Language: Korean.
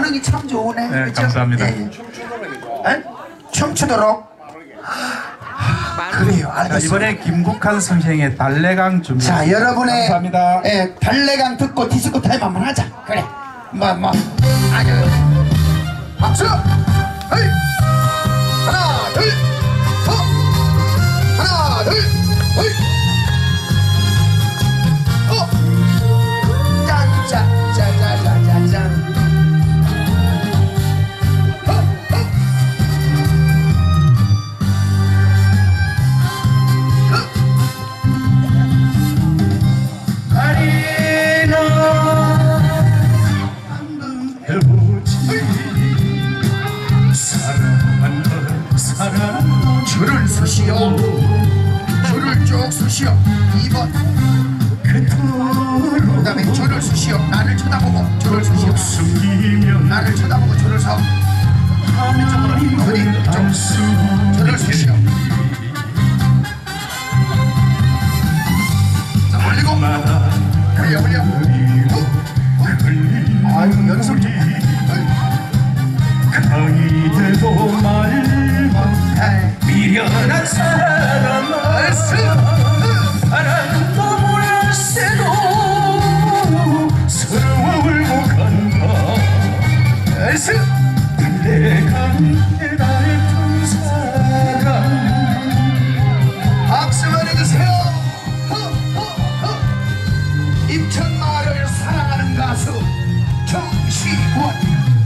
반응이 참 좋으네. 네, 그쵸? 감사합니다. 예. 춤추도록. 그래요. 알겠습니다. 이번에 김국한 선생의 달래강 준비. 자, 여러분의 감사합니다. 예, 달래강 듣고 디스코 타임 한번 하자. 그래. 아주 박수. 헤이. 하나, 둘, 하나, 둘, 헤이. 짠짠짠짠짠짠. 줄을 서시오. 줄을 쭉 서시오. 2번. 그 다음에 줄을 서시오. 나를 쳐다보고 줄을 서시오. 나를 쳐다보고 줄을 서. 이쪽으로 어디 이쪽. 줄을 서시오. 자, 올리고. 올려. 아이고, 연습 좀. 강의대도 말만 미련한 사람아 바람도 몰세도 서러워 울고 간다 달래강 해달 사랑 박수 보내주세요. 입천마를 사랑하는 가수 정시원.